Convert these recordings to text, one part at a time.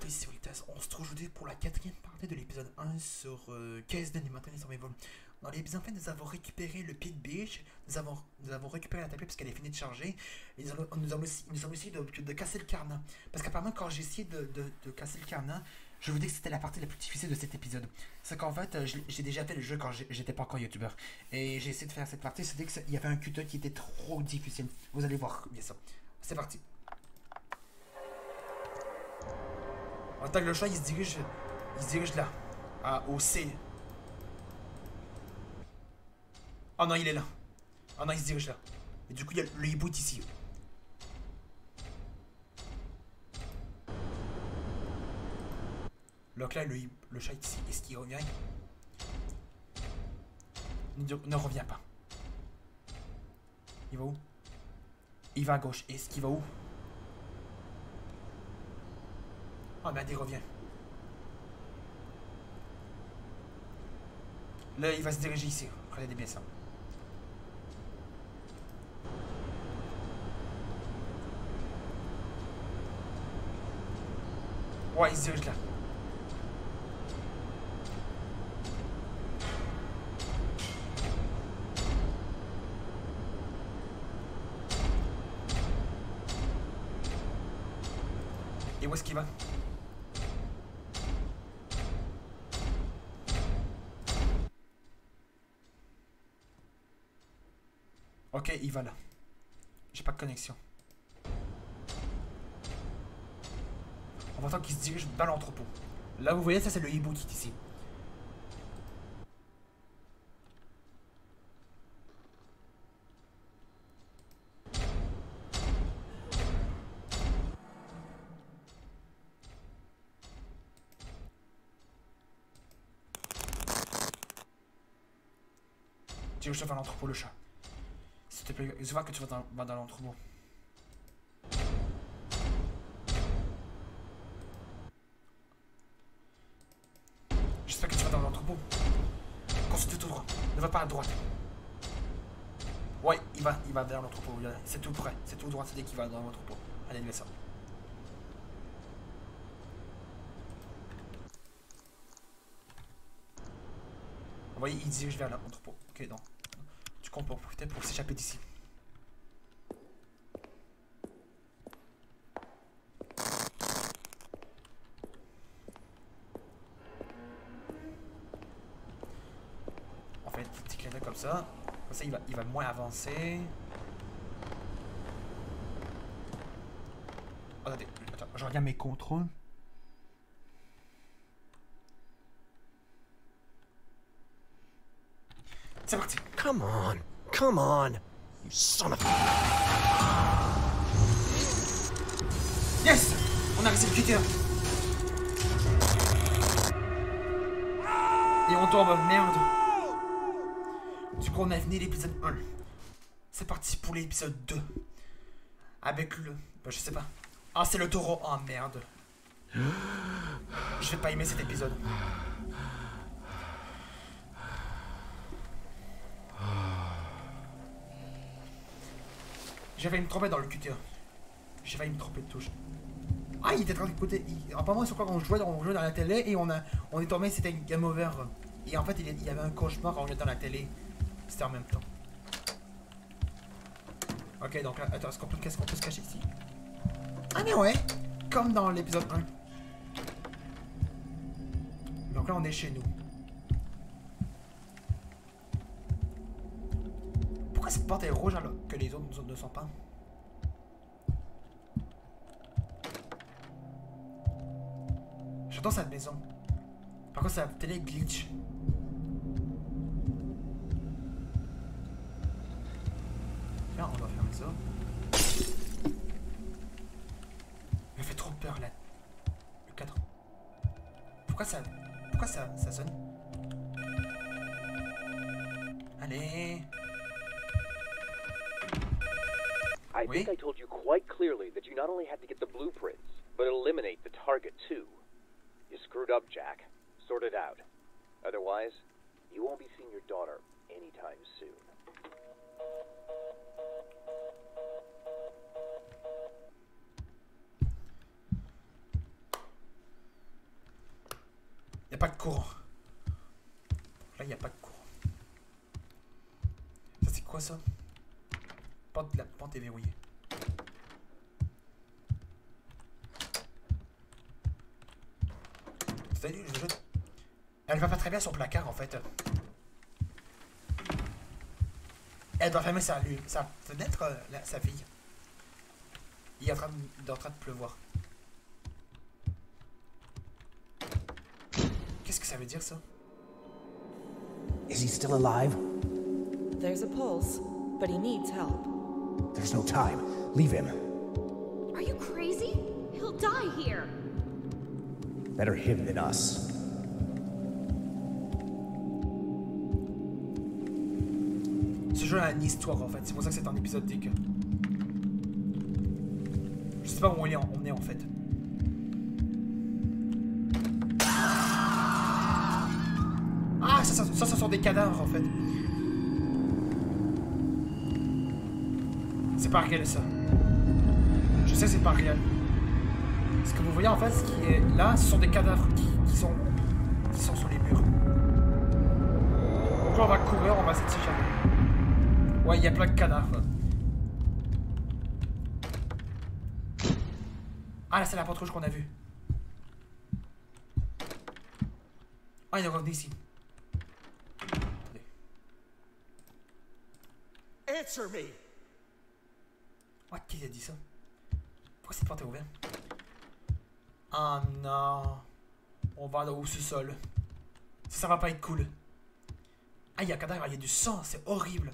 partie ici Wiltas. On se trouve aujourd'hui pour la quatrième partie de l'épisode 1 sur Caisse d'Animateur Survival. Dans l'épisode 1, nous avons récupéré le Pit Beach, nous avons récupéré la tablette parce qu'elle est finie de charger, et nous avons essayé de casser le cadenas. Parce qu'apparemment, quand j'ai essayé de casser le cadenas, je vous dis que c'était la partie la plus difficile de cet épisode. C'est qu'en fait, j'ai déjà fait le jeu quand j'étais pas encore youtubeur. Et j'ai essayé de faire cette partie, c'était qu'il y avait un cutter qui était trop difficile. Vous allez voir bien ça. C'est parti. En tant que le chat, il se dirige là, au C. Oh non, il est là. Oh non, il se dirige là. Et du coup, il y a le hibou ici. Donc là, le chat ici, est-ce qu'il revient? Ne revient pas. Il va où? Il va à gauche. Est-ce qu'il va où? Oh merde, il revient. Là, il va se diriger ici. Regardez bien ça. Ouais, il se dirige là. Et où est-ce qu'il va? Ok, il va là. J'ai pas de connexion. On va entendre qu'il se dirige dans l'entrepôt. Là, vous voyez, ça c'est le hibou qui est ici. Dirige-toi vers l'entrepôt, le chat. S'il te plaît, je vois que tu vas dans l'entrepôt. J'espère que tu vas dans l'entrepôt. Continue tout droit. Ne va pas à droite. Ouais, il va vers l'entrepôt. C'est tout près. C'est tout droit, c'est dès qu'il va dans l'entrepôt. Allez, mets ça. Vous voyez, il dirige vers l'entrepôt. Ok, donc. Tu comptes pour profiter pour s'échapper d'ici. On fait un petit clin d'œil comme ça. Comme ça, il va moins avancer. Oh, attendez, attends, je regarde mes contrôles. C'est parti. Come on, come on, you son of a... Yes! On a réussi le cutter. Et on tombe, merde. Du coup, on a fini l'épisode 1. C'est parti pour l'épisode 2. Avec le... Ben, je sais pas. Ah, c'est le taureau. Oh, merde. Je vais pas aimer cet épisode. J'ai failli me tromper dans le cutter. J'ai failli me tromper de touche. Ah, il était en train d'écouter. Apparemment, c'est quoi on jouait dans la télé et on est tombé, c'était une game over. Et en fait, il y avait un cauchemar quand on était dans la télé. C'était en même temps. Ok, donc là, attends, qu'est-ce qu'on peut se cacher ici? Ah, mais ouais! Comme dans l'épisode 1. Donc là, on est chez nous. Pourquoi cette porte est rouge alors que les autres ne sont pas? J'adore cette maison. Par contre, sa télé glitch. Tiens, on va fermer ça. Il me fait trop peur là. Le cadre. Pourquoi ça sonne? Allez. I think I told you quite clearly that you not only had to get the blueprints, but eliminate the target too. You screwed up, Jack. Sort it out. Otherwise, you won't be seeing your daughter anytime soon. pas de courant. Là, il n'y a pas de courant. Ça, c'est quoi ça? La porte est verrouillée. Elle va pas très bien son placard en fait. Elle doit fermer sa fenêtre, sa fille. Il est en train de pleuvoir. Qu'est-ce que ça veut dire ça? Is he still alive? There's a pulse, but he needs help. There's no time. Leave him. Are you crazy? He'll die here. Better him than us. Ce jeu a une histoire en fait, c'est pour ça que c'est un épisode dégueu. Je sais pas où on est en fait. Ah, ça sont des cadavres en fait. C'est pas réel ça. Je sais que c'est pas réel. Ce que vous voyez en fait, ce qui est là, ce sont des cadavres qui sont sur les murs. Donc là on va courir, on va essayer de s'échapper. Ouais, il y a plein de cadavres. Ah là c'est la porte rouge qu'on a vue. Ah il est revenu ici. Answer me. Ouais, qui a dit ça? Pourquoi cette porte est ouverte? Oh non. On va là au sous-sol. Ça va pas être cool. Ah, il y a un cadavre, il y a du sang, c'est horrible.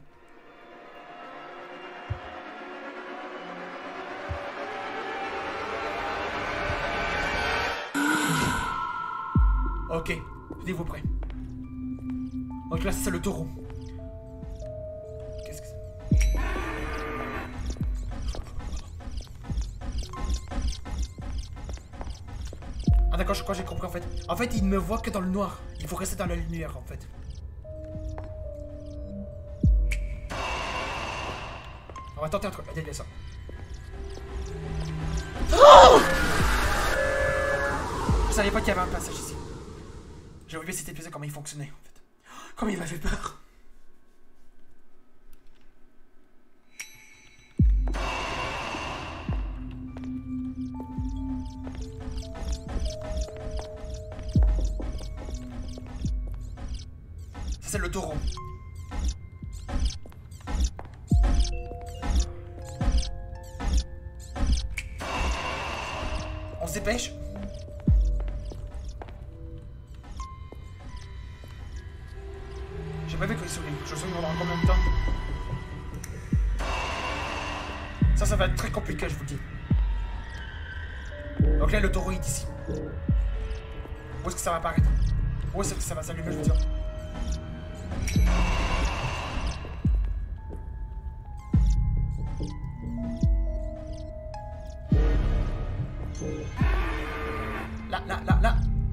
Ok, tenez-vous prêts. Donc là, c'est le taureau. Qu'est-ce que c'est? Ah d'accord, je crois que j'ai compris en fait. En fait, il ne me voit que dans le noir. Il faut rester dans la lumière en fait. On va tenter un truc. Regardez ça. Oh! Je savais pas qu'il y avait un passage ici. J'ai oublié cet épisode comment il fonctionnait en fait. Comment il m'a fait peur. Ça c'est le taureau. On se dépêche. J'ai pas vu qu'il sourit. Je souris pendant combien de temps? Ça va être très compliqué, je vous le dis. Donc là, le taureau est ici. Où est-ce que ça va apparaître? Où est-ce que ça va s'allumer, je veux dire? Là.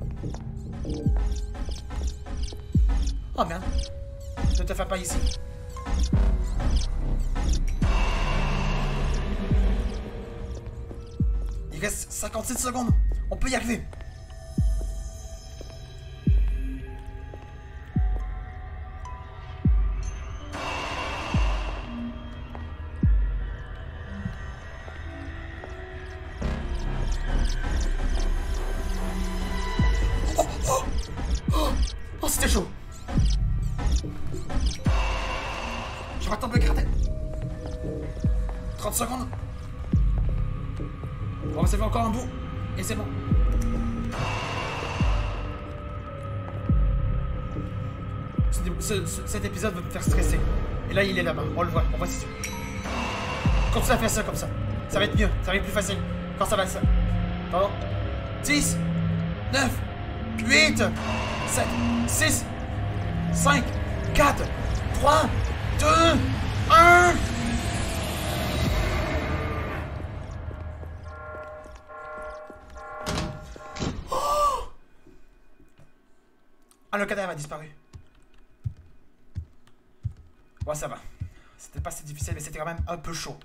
Oh merde. Ne te fais pas ici. Il reste 57 secondes. On peut y arriver. Oh, c'était chaud. Je vais tomber gratté. 30 secondes. On va s'élever encore un bout. Et c'est bon. Cet épisode va me faire stresser. Et là, il est là-bas. On le voit. On voit c'est sûr. Continue à faire ça comme ça. Ça va être mieux. Ça va être plus facile. Quand ça va être ça. Pardon. 10, 9, 8, 7, 6, 5, 4, 3, 2, 1. Oh! Ah, le cadavre a disparu. Ouais, ça va. C'était pas si difficile, mais c'était quand même un peu chaud.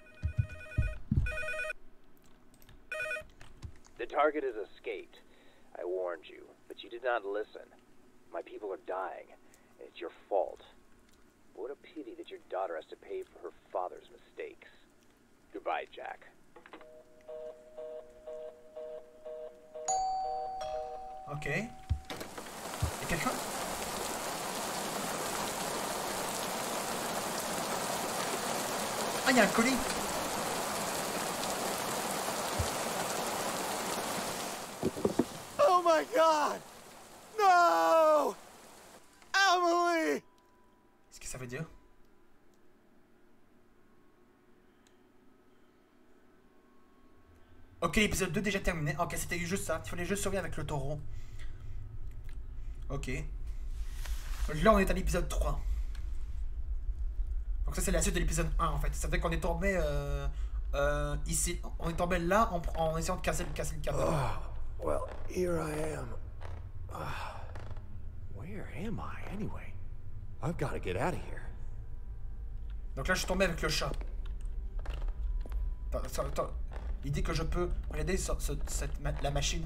The target has escaped. I warned you, but you did not listen. My people are dying, and it's your fault. What a pity that your daughter has to pay for her father's mistakes. Goodbye, Jack. Ok. Y'a quelqu'un? Ah, y'a un colis! Oh my God! No! Emily! Qu'est-ce que ça veut dire? Ok, l'épisode 2 déjà terminé. Ok, c'était juste ça. Il fallait juste survivre avec le taureau. Ok. Donc là, on est à l'épisode 3. Donc ça, c'est la suite de l'épisode 1, en fait. Ça veut dire qu'on est tombé ici. On est tombé là en essayant de casser le câble. Oh, well, here I am. Where am I, anyway? I've got to get out of here. Donc là, je suis tombé avec le chat. Attends. Il dit que je peux regarder la machine.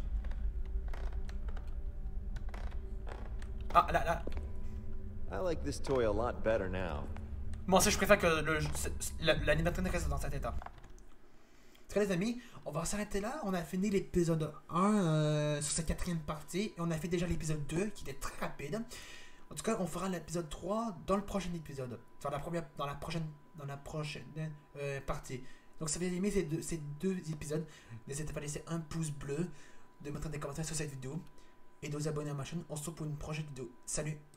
Ah, là. I like this toy a lot better now. Moi aussi, je préfère que l'animatronique reste dans cet état. Très les amis, on va s'arrêter là. On a fini l'épisode 1 sur cette 4e partie. Et on a fait déjà l'épisode 2 qui était très rapide. En tout cas, on fera l'épisode 3 dans le prochain épisode. Dans la prochaine partie. Donc si vous avez aimé ces deux épisodes, n'hésitez pas à laisser un pouce bleu, de mettre des commentaires sur cette vidéo et de vous abonner à ma chaîne. On se retrouve pour une prochaine vidéo. Salut!